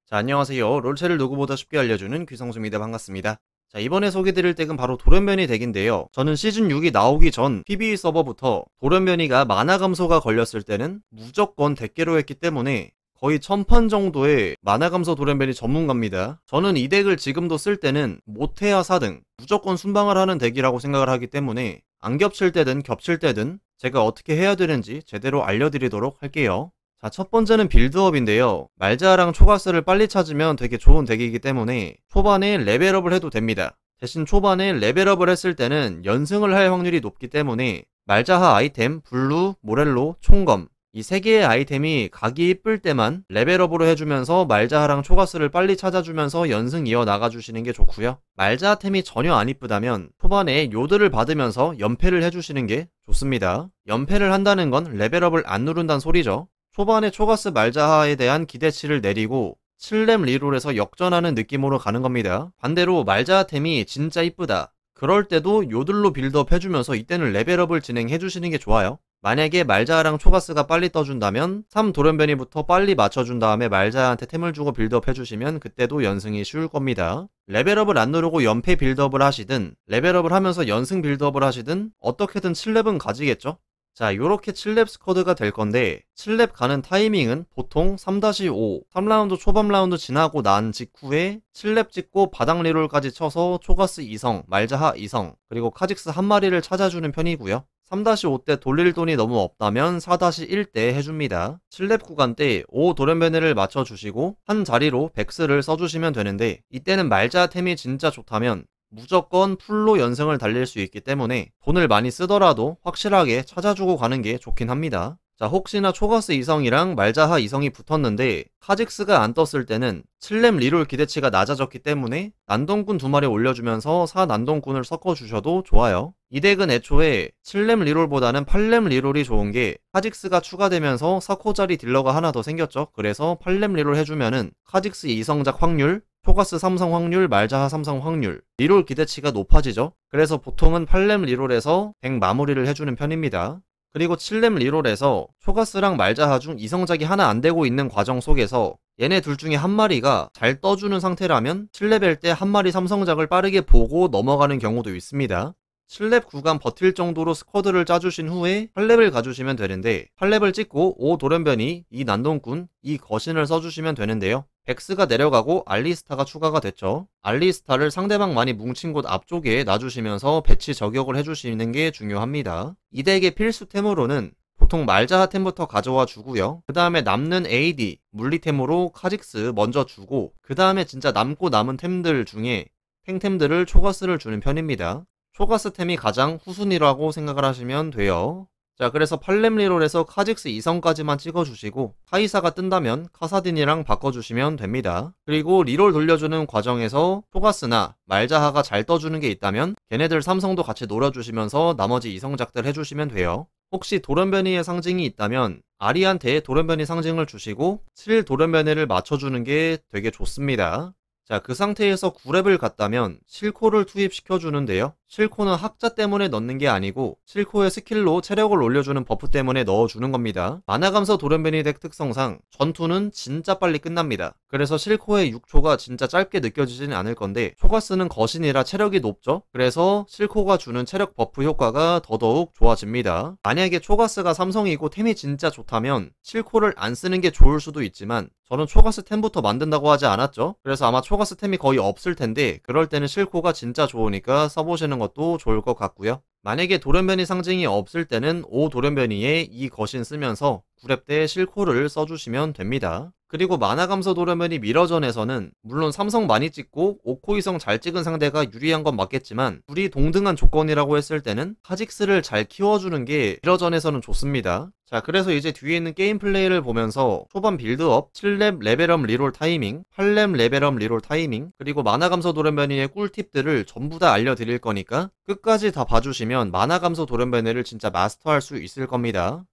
자, 안녕하세요. 롤체를 누구보다 쉽게 알려주는 귀성수입니다. 반갑습니다. 자, 이번에 소개드릴 덱은 바로 돌연변이 덱인데요. 저는 시즌 6이 나오기 전 PBE 서버부터 돌연변이가 마나 감소가 걸렸을 때는 무조건 덱계로 했기 때문에 거의 1000판 정도의 마나 감소 돌연변이 전문가입니다. 저는 이 덱을 지금도 쓸 때는 모태야 4등 무조건 순방을 하는 덱이라고 생각을 하기 때문에 안 겹칠 때든 겹칠 때든 제가 어떻게 해야 되는지 제대로 알려드리도록 할게요. 자, 첫 번째는 빌드업인데요. 말자랑 초가스를 빨리 찾으면 되게 좋은 덱이기 때문에 초반에 레벨업을 해도 됩니다. 대신 초반에 레벨업을 했을 때는 연승을 할 확률이 높기 때문에 말자하 아이템, 블루, 모렐로, 총검 이 3개의 아이템이 각이 이쁠 때만 레벨업으로 해주면서 말자하랑 초가스를 빨리 찾아주면서 연승 이어나가주시는 게 좋고요. 말자하템이 전혀 안 이쁘다면 초반에 요드를 받으면서 연패를 해주시는 게 좋습니다. 연패를 한다는 건 레벨업을 안 누른다는 소리죠. 초반에 초가스 말자하에 대한 기대치를 내리고 7렙 리롤에서 역전하는 느낌으로 가는 겁니다. 반대로 말자하템이 진짜 이쁘다. 그럴 때도 요들로 빌드업 해주면서 이때는 레벨업을 진행해주시는 게 좋아요. 만약에 말자하랑 초가스가 빨리 떠준다면 3 돌연변이부터 빨리 맞춰준 다음에 말자한테 템을 주고 빌드업 해주시면 그때도 연승이 쉬울 겁니다. 레벨업을 안 누르고 연패 빌드업을 하시든 레벨업을 하면서 연승 빌드업을 하시든 어떻게든 7렙은 가지겠죠? 자, 요렇게 7렙 스쿼드가 될 건데 7렙 가는 타이밍은 보통 3-5 3라운드 초반 라운드 지나고 난 직후에 7렙 찍고 바닥 리롤까지 쳐서 초가스 2성, 말자하 2성 그리고 카직스 한 마리를 찾아주는 편이고요. 3-5 때 돌릴 돈이 너무 없다면 4-1 때 해줍니다. 7렙 구간 때 5 돌연변이를 맞춰주시고 한 자리로 백스를 써주시면 되는데 이때는 말자템이 진짜 좋다면 무조건 풀로 연승을 달릴 수 있기 때문에 돈을 많이 쓰더라도 확실하게 찾아주고 가는 게 좋긴 합니다. 자, 혹시나 초가스 2성이랑 말자하 2성이 붙었는데 카직스가 안 떴을 때는 7렙 리롤 기대치가 낮아졌기 때문에 난동꾼 2마리 올려주면서 4난동꾼을 섞어주셔도 좋아요. 이 덱은 애초에 7렙 리롤보다는 8렙 리롤이 좋은 게 카직스가 추가되면서 4코짜리 딜러가 하나 더 생겼죠. 그래서 8렙 리롤 해주면은 카직스 2성작 확률, 초가스 3성 확률, 말자하 3성 확률 리롤 기대치가 높아지죠. 그래서 보통은 8렙 리롤에서 덱 마무리를 해주는 편입니다. 그리고 7렙 리롤에서 초가스랑 말자하 중 2성작이 하나 안 되고 있는 과정 속에서 얘네 둘 중에 한 마리가 잘 떠주는 상태라면 7렙일 때 한 마리 3성작을 빠르게 보고 넘어가는 경우도 있습니다. 7렙 구간 버틸 정도로 스쿼드를 짜주신 후에 8렙을 가주시면 되는데 8렙을 찍고 5 돌연변이, 2 난동꾼, 2 거신을 써주시면 되는데요. 백스가 내려가고 알리스타가 추가가 됐죠. 알리스타를 상대방 많이 뭉친 곳 앞쪽에 놔주시면서 배치 저격을 해주시는 게 중요합니다. 이 덱의 필수템으로는 보통 말자하템부터 가져와 주고요. 그 다음에 남는 AD, 물리템으로 카직스 먼저 주고 그 다음에 진짜 남고 남은 템들 중에 탱템들을 초가스를 주는 편입니다. 초가스템이 가장 후순위라고 생각을 하시면 돼요. 자, 그래서 8렙 리롤에서 카직스 2성까지만 찍어주시고 카이사가 뜬다면 카사딘이랑 바꿔주시면 됩니다. 그리고 리롤 돌려주는 과정에서 초가스나 말자하가 잘 떠주는 게 있다면 걔네들 3성도 같이 노려주시면서 나머지 2성작들 해주시면 돼요. 혹시 돌연변이의 상징이 있다면 아리한테 돌연변이 상징을 주시고 7 돌연변이를 맞춰주는 게 되게 좋습니다. 자, 그 상태에서 9렙을 갔다면 실코를 투입시켜주는데요. 실코는 학자 때문에 넣는 게 아니고 실코의 스킬로 체력을 올려주는 버프 때문에 넣어주는 겁니다. 만화감서 돌연변이 덱 특성상 전투는 진짜 빨리 끝납니다. 그래서 실코의 6초가 진짜 짧게 느껴지지는 않을 건데 초가스는 거신이라 체력이 높죠? 그래서 실코가 주는 체력 버프 효과가 더더욱 좋아집니다. 만약에 초가스가 삼성이고 템이 진짜 좋다면 실코를 안 쓰는 게 좋을 수도 있지만 저는 초가스 템부터 만든다고 하지 않았죠? 그래서 아마 초가스 템이 거의 없을 텐데 그럴 때는 실코가 진짜 좋으니까 써보시는 것도 좋을 것 같고요. 만약에 돌연변이 상징이 없을 때는 5 돌연변이에 2 거신 쓰면서 9렙 때 실코를 써주시면 됩니다. 그리고 만화감서 돌연변이 미러전에서는 물론 삼성 많이 찍고 5코 이성 잘 찍은 상대가 유리한 건 맞겠지만 둘이 동등한 조건이라고 했을 때는 카직스를 잘 키워주는 게 미러전에서는 좋습니다. 자, 그래서 이제 뒤에 있는 게임 플레이를 보면서 초반 빌드업, 7렙 레벨업 리롤 타이밍, 8렙 레벨업 리롤 타이밍, 그리고 만화감서 돌연변이의 꿀팁들을 전부 다 알려드릴 거니까 끝까지 다 봐주시면 만화감서 돌연변이를 진짜 마스터할 수 있을 겁니다.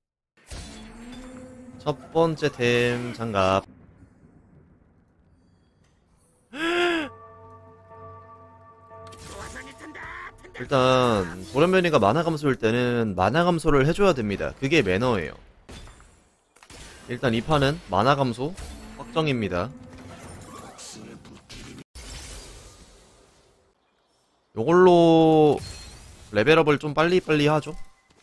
첫 번째 템 장갑. 일단 돌연변이가 만화 감소일 때는 만화 감소를 해줘야 됩니다. 그게 매너예요. 일단 이 판은 만화 감소 확정입니다. 요걸로 레벨업을 좀 빨리빨리 하죠.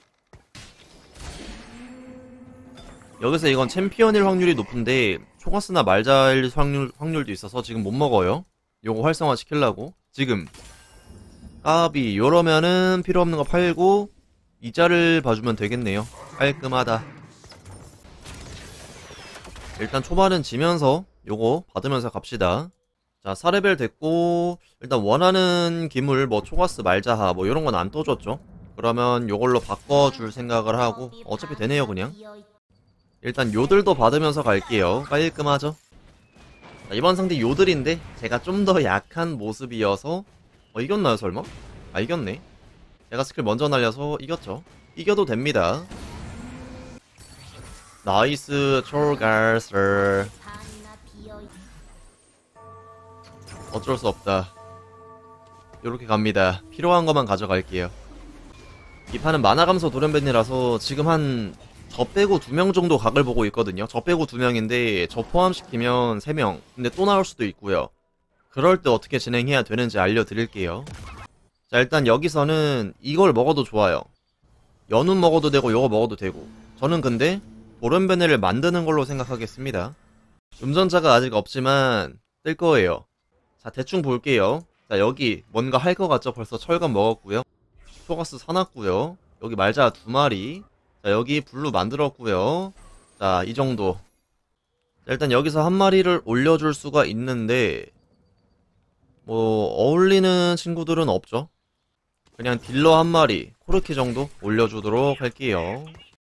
여기서 이건 챔피언일 확률이 높은데 초가스나 말자일 확률도 있어서 지금 못 먹어요. 요거 활성화 시키려고. 지금 까비 요러면은 필요 없는 거 팔고 이자를 봐주면 되겠네요. 깔끔하다. 일단 초반은 지면서 요거 받으면서 갑시다. 자 4레벨 됐고 일단 원하는 기물 뭐 초가스 말자하 뭐 요런건 안 떠줬죠. 그러면 요걸로 바꿔줄 생각을 하고 어차피 되네요 그냥. 일단 요들도 받으면서 갈게요. 깔끔하죠. 자, 이번 상대 요들인데 제가 좀 더 약한 모습이어서 이겼나요 설마? 아 이겼네. 제가 스킬 먼저 날려서 이겼죠. 이겨도 됩니다. 나이스 촐가스. 어쩔 수 없다. 요렇게 갑니다. 필요한 것만 가져갈게요. 이 판은 만화 감소 돌연변이라서 지금 한 저 빼고 2명 정도 각을 보고 있거든요. 저 빼고 2명인데 저 포함시키면 3명. 근데 또 나올 수도 있고요. 그럴 때 어떻게 진행해야 되는지 알려드릴게요. 자 일단 여기서는 이걸 먹어도 좋아요. 연운 먹어도 되고 요거 먹어도 되고. 저는 근데 돌연변이를 만드는 걸로 생각하겠습니다. 음전자가 아직 없지만 뜰 거예요. 자 대충 볼게요. 자 여기 뭔가 할 것 같죠? 벌써 철갑 먹었고요. 초가스 사놨고요. 여기 말자 2마리. 자 여기 블루 만들었고요. 자 이정도. 일단 여기서 한 마리를 올려줄 수가 있는데 뭐 어울리는 친구들은 없죠. 그냥 딜러 한 마리 코르키 정도 올려주도록 할게요.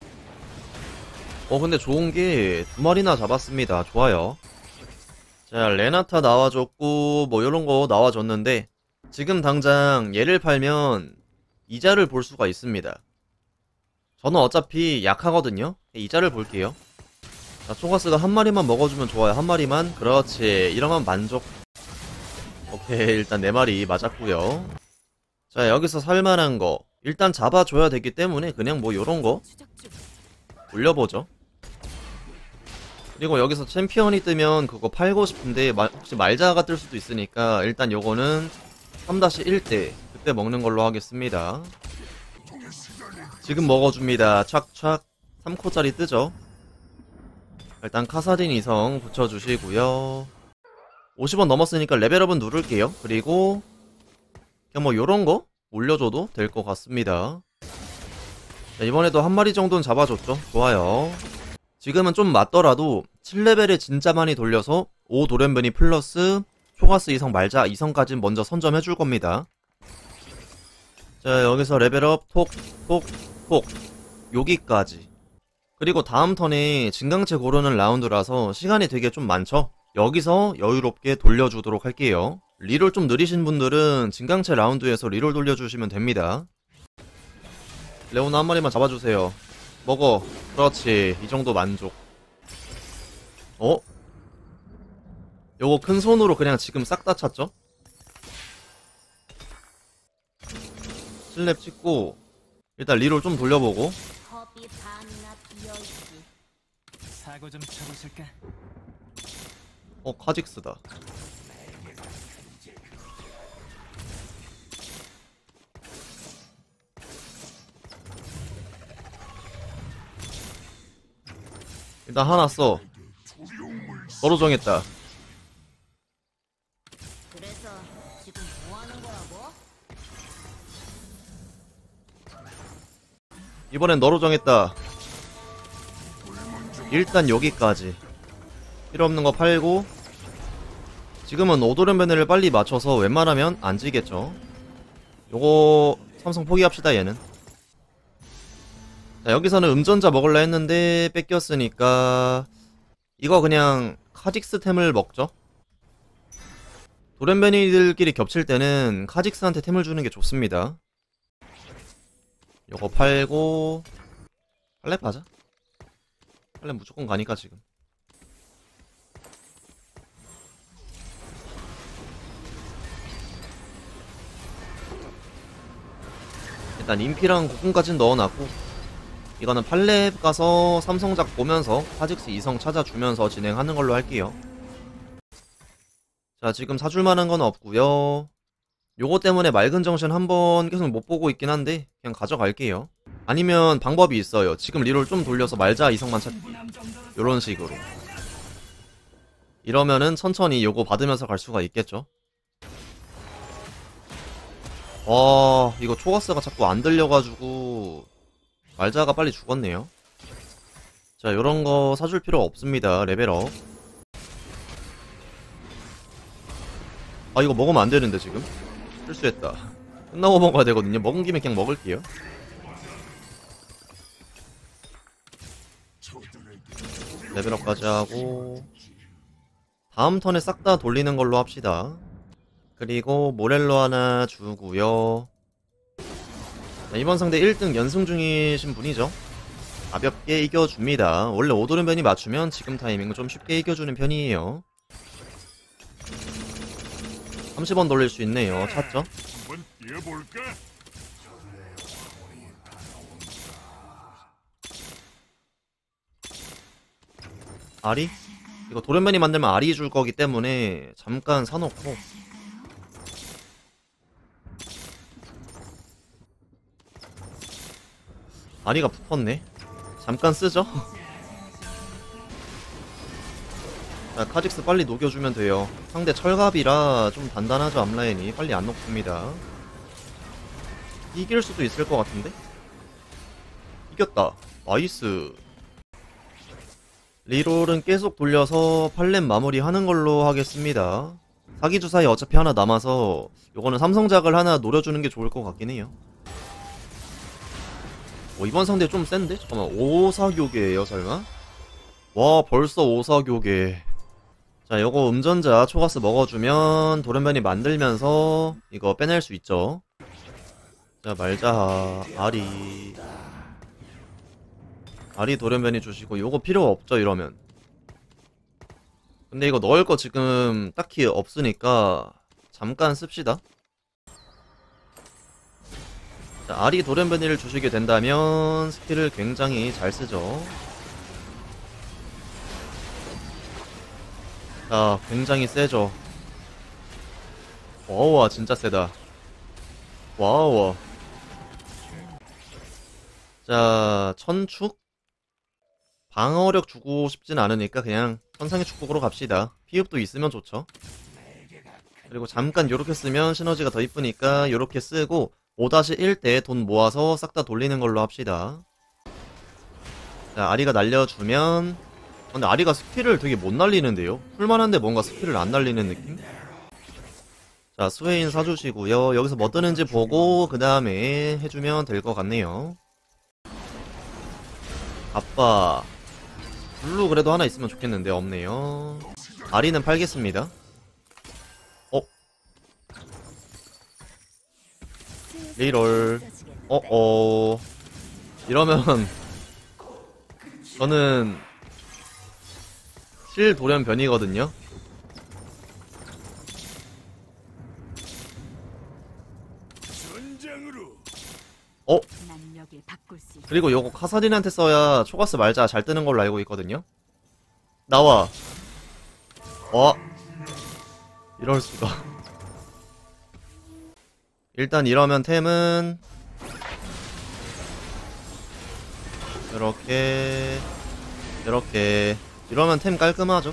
근데 좋은게 2마리나 잡았습니다. 좋아요. 자 레나타 나와줬고 뭐 요런거 나와줬는데 지금 당장 얘를 팔면 이자를 볼 수가 있습니다. 저는 어차피 약하거든요. 이자를 볼게요. 자 초가스가 한 마리만 먹어주면 좋아요. 한 마리만. 그렇지. 이러면 만족. 오케이 일단 4마리 맞았고요. 자 여기서 살만한 거 일단 잡아줘야 되기 때문에 그냥 뭐 요런거 올려보죠. 그리고 여기서 챔피언이 뜨면 그거 팔고 싶은데 혹시 말자가 뜰 수도 있으니까 일단 요거는 3-1 때 그때 먹는 걸로 하겠습니다. 지금 먹어줍니다. 착착 3코짜리 뜨죠. 일단 카사딘 이성 붙여주시고요. 50원 넘었으니까 레벨업은 누를게요. 그리고 그냥 뭐 요런거 올려줘도 될 것 같습니다. 자, 이번에도 한 마리 정도는 잡아줬죠. 좋아요. 지금은 좀 맞더라도 7레벨에 진짜 많이 돌려서 5 돌연변이 플러스 초가스 이성 말자 이성까진 먼저 선점해줄 겁니다. 자 여기서 레벨업 톡톡톡 여기까지. 그리고 다음 턴에 진강체 고르는 라운드라서 시간이 되게 좀 많죠. 여기서 여유롭게 돌려주도록 할게요. 리롤 좀 느리신 분들은 진강체 라운드에서 리롤 돌려주시면 됩니다. 레오나 한 마리만 잡아주세요. 먹어. 그렇지. 이 정도 만족. 요거 큰 손으로 그냥 지금 싹 다 찼죠? 슬랩 찍고 일단 리롤 좀 돌려보고. 사고 좀 쳐보실까? 카직스다. 일단 하나 써. 너로 정했다. 그래서 지금 뭐 하는 거라고? 이번엔 너로 정했다. 일단 여기까지. 필요없는 거 팔고. 지금은 오도련변을 빨리 맞춰서 웬만하면 안 지겠죠. 요거 삼성 포기합시다 얘는. 자 여기서는 음전자 먹을라 했는데 뺏겼으니까 이거 그냥 카직스템을 먹죠. 돌연변이들끼리 겹칠 때는 카직스한테 템을 주는 게 좋습니다. 요거 팔고 팔렙 가자. 팔렙 무조건 가니까 지금. 일단 인피랑 국군까진 넣어놨고 이거는 팔렙 가서 삼성작 보면서 카직스 2성 찾아주면서 진행하는 걸로 할게요. 자 지금 사줄만한 건 없고요. 요거 때문에 맑은 정신 한번 계속 못 보고 있긴 한데 그냥 가져갈게요. 아니면 방법이 있어요. 지금 리롤 좀 돌려서 말자 이성만 찾기, 요런 식으로. 이러면은 천천히 요거 받으면서 갈 수가 있겠죠. 이거 초가스가 자꾸 안 들려가지고 말자가 빨리 죽었네요. 자, 요런거 사줄 필요 없습니다. 레벨업. 이거 먹으면 안 되는데 지금 실수했다. 끝나고 먹어야 되거든요. 먹은 김에 그냥 먹을게요. 레벨업까지 하고 다음 턴에 싹 다 돌리는 걸로 합시다. 그리고 모렐로 하나 주고요. 자, 이번 상대 1등 연승 중이신 분이죠. 가볍게 이겨줍니다. 원래 오도른변이 맞추면 지금 타이밍은 좀 쉽게 이겨주는 편이에요. 30원 돌릴 수 있네요. 찾죠? 한번 뛰어볼까? 아리? 이거 도련변이 만들면 아리 줄 거기 때문에 잠깐 사놓고. 아리가 붙었네. 잠깐 쓰죠? 자, 카직스 빨리 녹여주면 돼요. 상대 철갑이라 좀 단단하죠, 앞라인이. 빨리 안 녹습니다. 이길 수도 있을 것 같은데? 이겼다. 나이스. 리롤은 계속 돌려서 8렙 마무리하는 걸로 하겠습니다. 사기주사위 어차피 하나 남아서 요거는 삼성작을 하나 노려주는 게 좋을 것 같긴 해요. 이번 상대 좀 센데? 잠깐만, 5사교계예요 설마? 와, 벌써 5사교계. 자, 요거 음전자 초가스 먹어주면 도련변이 만들면서 이거 빼낼 수 있죠. 자, 말자하 아리 도련변이 주시고 요거 필요 없죠 이러면. 근데 이거 넣을 거 지금 딱히 없으니까 잠깐 씁시다. 자, 아리 도련변이를 주시게 된다면 스킬을 굉장히 잘 쓰죠. 자, 굉장히 세죠. 와우와 진짜 세다. 와우와. 자, 천축? 방어력 주고 싶진 않으니까 그냥 천상의 축복으로 갑시다. 피흡도 있으면 좋죠. 그리고 잠깐 요렇게 쓰면 시너지가 더 이쁘니까 요렇게 쓰고 5-1 때 돈 모아서 싹 다 돌리는 걸로 합시다. 자, 아리가 날려주면 근데 아리가 스킬을 되게 못 날리는데요? 풀만한데 뭔가 스킬을 안 날리는 느낌? 자, 스웨인 사주시고요. 여기서 뭐 뜨는지 보고 그 다음에 해주면 될 것 같네요. 아빠 블루 그래도 하나 있으면 좋겠는데 없네요. 아리는 팔겠습니다. 리롤. 이러면 저는 실 돌연변이거든요. 전장으로. 그리고 요거 카사딘한테 써야 초가스 말자 잘 뜨는 걸로 알고 있거든요. 나와. 이럴 수가. 일단 이러면 템은 이렇게 이러면 템 깔끔하죠.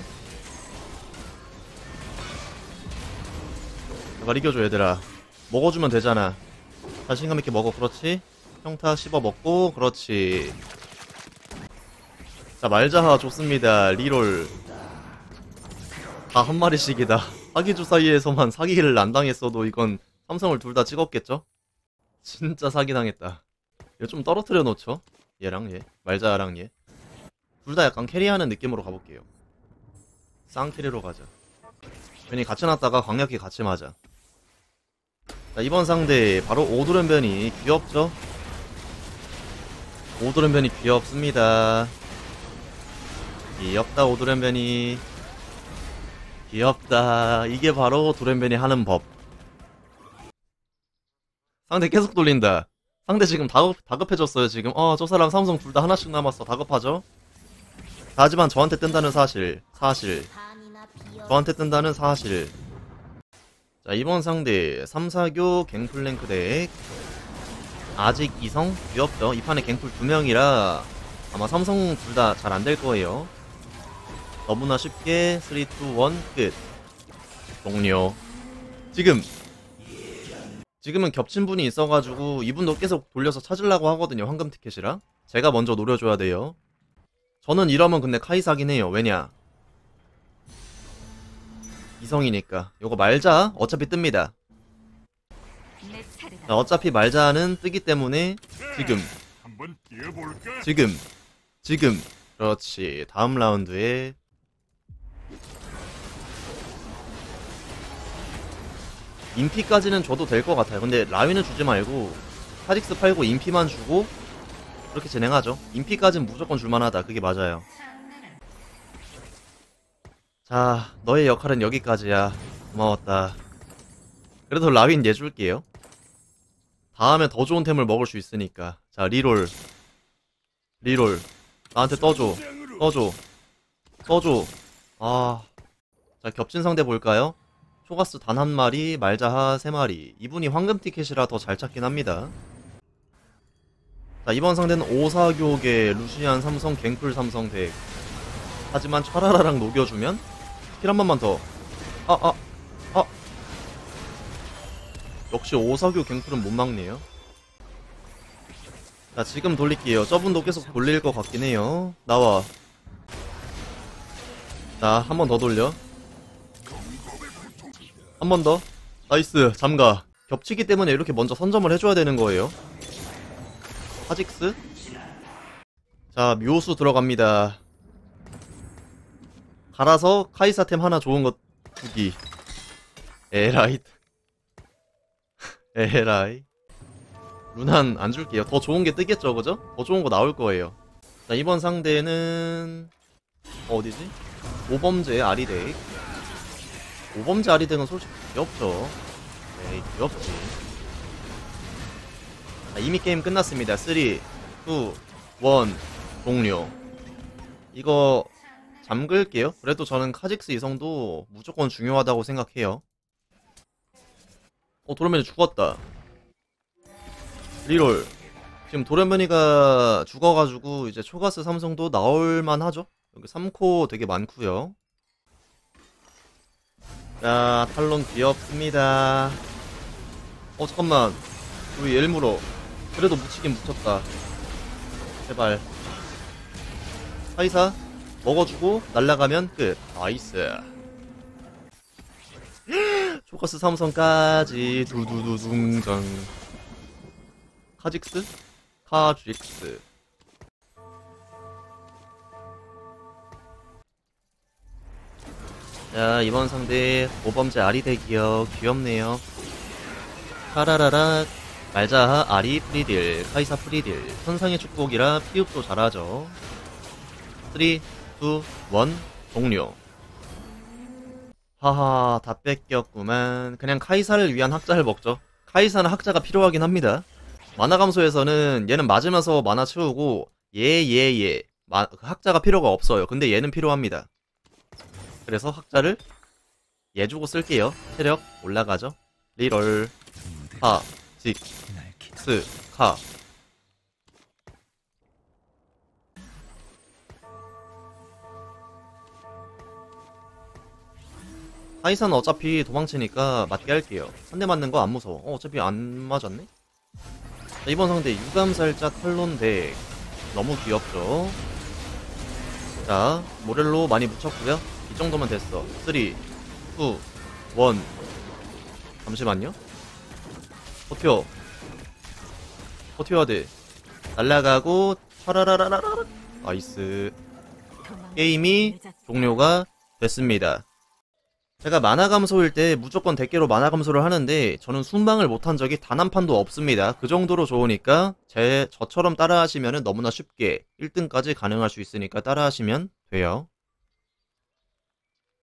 제발 이겨줘 얘들아. 먹어주면 되잖아. 자신감 있게 먹어. 그렇지. 평타 씹어 먹고. 그렇지. 자, 말자하 좋습니다. 리롤 다 한 마리씩이다. 사기주 사이에서만 사기를 안 당했어도 이건 삼성을 둘 다 찍었겠죠? 진짜 사기당했다. 이거 좀 떨어뜨려 놓죠? 얘랑 얘, 말자랑 얘. 둘 다 약간 캐리하는 느낌으로 가볼게요. 쌍캐리로 가자. 괜히 같이 놨다가 광역기 같이 맞아. 자, 이번 상대 바로 오도련변이. 귀엽죠? 오도련변이 귀엽습니다. 귀엽다 오도련변이. 귀엽다. 이게 바로 도련변이 하는 법. 상대 계속 돌린다. 상대 지금 다급해졌어요 지금. 저 사람 삼성 둘 다 하나씩 남았어. 다급하죠? 하지만 저한테 뜬다는 사실. 저한테 뜬다는 사실. 자, 이번 상대 3, 4교 갱플랭크 덱. 아직 2성? 귀엽죠? 이 판에 갱플 2명이라 아마 삼성 둘 다 잘 안 될 거예요. 너무나 쉽게 3, 2, 1 끝. 종료. 지금은 겹친 분이 있어가지고 이분도 계속 돌려서 찾으려고 하거든요. 황금 티켓이라. 제가 먼저 노려줘야 돼요. 저는 이러면 근데 카이사긴 해요. 왜냐? 이성이니까. 요거 말자. 어차피 뜹니다. 내 차례다. 자, 어차피 말자는 뜨기 때문에 한번 뛰어볼까? 지금. 그렇지. 다음 라운드에 인피까지는 줘도 될 것 같아요. 근데 라위는 주지 말고 카직스 팔고 인피만 주고 그렇게 진행하죠. 인피까지는 무조건 줄만하다. 그게 맞아요. 자, 너의 역할은 여기까지야. 고마웠다. 그래도 라윈 내줄게요. 다음에 더 좋은 템을 먹을 수 있으니까. 자, 리롤. 나한테 떠줘. 아. 자, 겹친 상대 볼까요? 초가스 단 한 마리, 말자하 3마리. 이분이 황금 티켓이라 더 잘 찾긴 합니다. 자, 이번 상대는 5사교계 루시안 삼성 갱플 삼성 덱. 하지만 차라라랑 녹여주면 킬 한 번만 더. 역시 5사교 갱플은 못 막네요. 자, 지금 돌릴게요. 저분도 계속 돌릴 것 같긴 해요. 나와. 자, 한 번 더 돌려. 한 번 더. 나이스. 잠가. 겹치기 때문에 이렇게 먼저 선점을 해줘야 되는 거예요. 카직스. 자, 묘수 들어갑니다. 갈아서 카이사템 하나 좋은 거 주기. 에라이. 루난 안 줄게요. 더 좋은 게 뜨겠죠, 그죠? 더 좋은 거 나올 거예요. 자, 이번 상대는 어디지? 오범죄 아리덱. 오범죄 아리덱은 솔직히 귀엽죠. 에이, 귀엽지. 자, 이미 게임 끝났습니다. 3, 2, 1 종료. 이거 잠글게요. 그래도 저는 카직스 이성도 무조건 중요하다고 생각해요. 도련변이 죽었다. 리롤. 지금 도련변이가 죽어가지고 이제 초가스 삼성도 나올만 하죠. 여기 3코 되게 많구요. 자, 탈론 귀엽습니다. 잠깐만. 우리 일물어. 그래도 묻히긴 묻혔다. 제발. 카이사 먹어주고 날라가면 끝. 나이스. 초가스 삼성까지 두두두둥정. 카직스? 카직스. 자, 이번 상대 오범죄 아리덱이요. 귀엽네요. 카라라락 말자하 아리 프리딜 카이사 프리딜 선상의 축복이라 피읍도 잘하죠. 3, 2, 1 종료. 하하, 다 뺏겼구만. 그냥 카이사를 위한 학자를 먹죠. 카이사는 학자가 필요하긴 합니다. 만화 감소에서는 얘는 맞으면서 만화 채우고 학자가 필요가 없어요. 근데 얘는 필요합니다. 그래서 학자를 얘 주고 쓸게요. 체력 올라가죠. 리롤 카 직스 카. 카이사는 어차피 도망치니까 맞게 할게요. 한 대 맞는 거 안 무서워. 어차피 안 맞았네? 자, 이번 상대 유감살자 탈론 덱. 너무 귀엽죠? 자, 모렐로 많이 묻혔고요. 이 정도면 됐어. 3, 2, 1 잠시만요. 버텨야 돼. 날라가고 차라라라라라. 나이스. 게임이 종료가 됐습니다. 제가 만화 감소일 때 무조건 덱계로 만화 감소를 하는데 저는 순방을 못한 적이 단 한 판도 없습니다. 그 정도로 좋으니까 저처럼 따라하시면 너무나 쉽게 1등까지 가능할 수 있으니까 따라하시면 돼요.